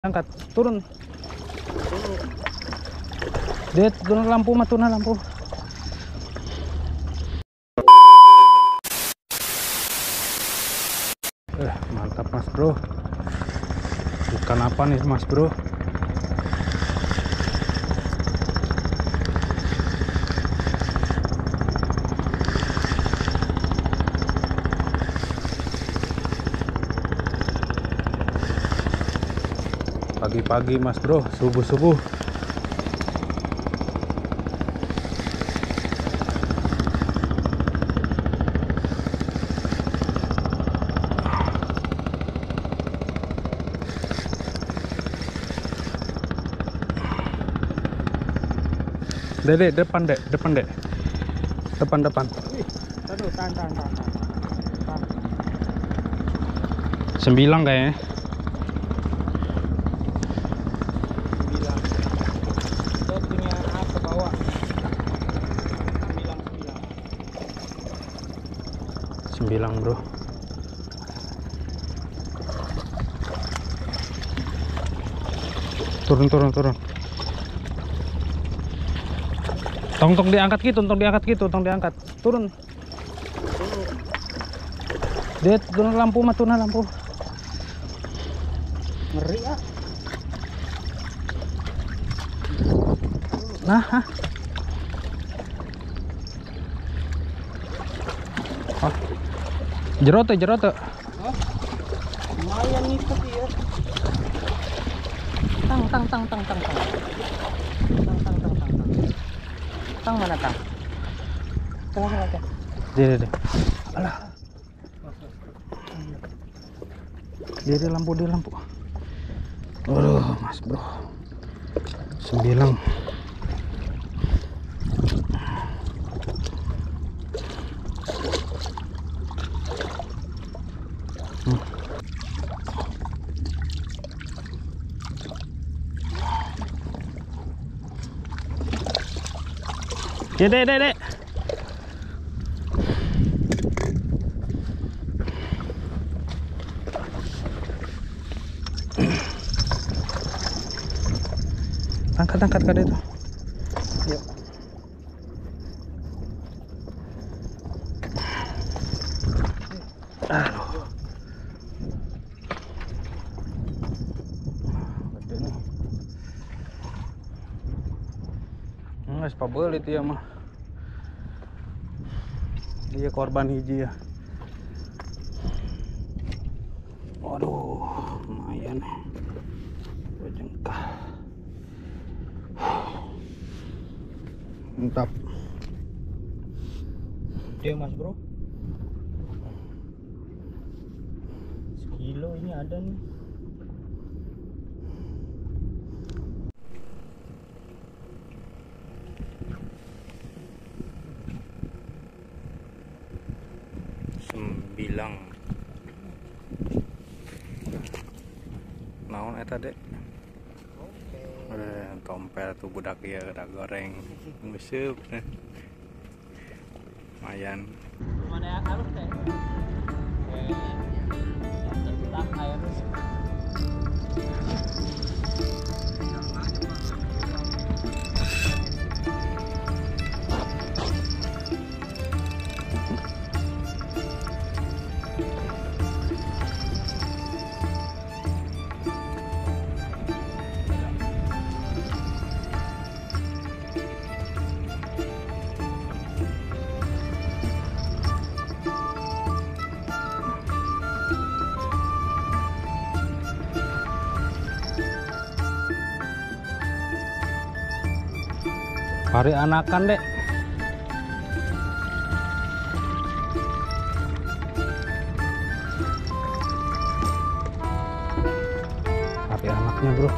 Angkat, turun. Dia turun lampu, turun lampu. Mantap mas bro. Ikan apa nih mas bro? Pagi-pagi mas bro, subuh-subuh. Dek, depan dek, depan. Tahan. 9 kayaknya. 9. Saya punya apa bawa? 9 bro. Turun. Tong diangkat gitu, turun. Dia turun lampu, Ngeri ah. Nah, jerote. Hah? Lumayan ngikut ya. Tang. Tang mana tang? Tang. Dia. Alah. Dia lampu. Aduh, mas bro. 9. Dek. Angkat kade itu. Yuk. Aduh. Gede nih. Nggak sepabel itu ya mah. Dia korban hiji ya. Waduh, lumayan. Berjengkah. Mantap. Dia mas bro. Sekilo ini ada nih. Naon eta dek? Tompel tuh budak ya udah goreng musuh. Lumayan. Mana yang halus teh? Tetap air. Hari anakan dek. Hari anaknya bro.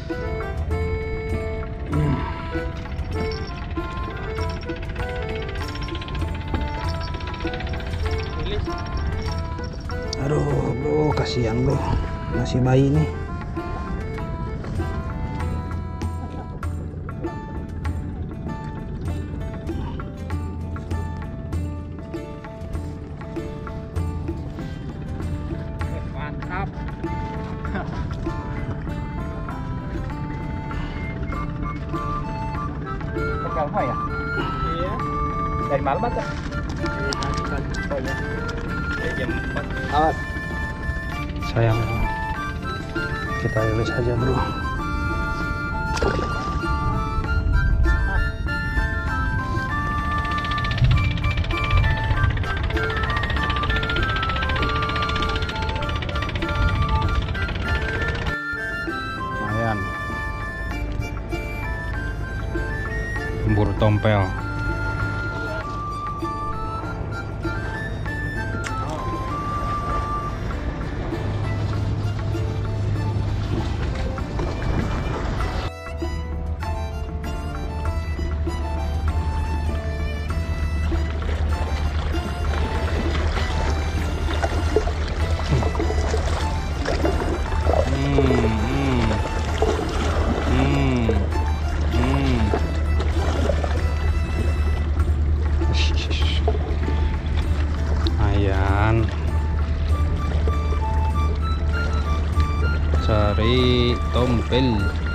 Aduh bro, kasihan bro. Masih bayi nih. Mantap. Tukang semua ya? Iya. Dari malam atau? Dari pagi. Oh iya. Dari jam 4. Awas. Sayang. Kita rilis aja bro. Lumayan. Embur tompel. Lumayan. Cari tompel.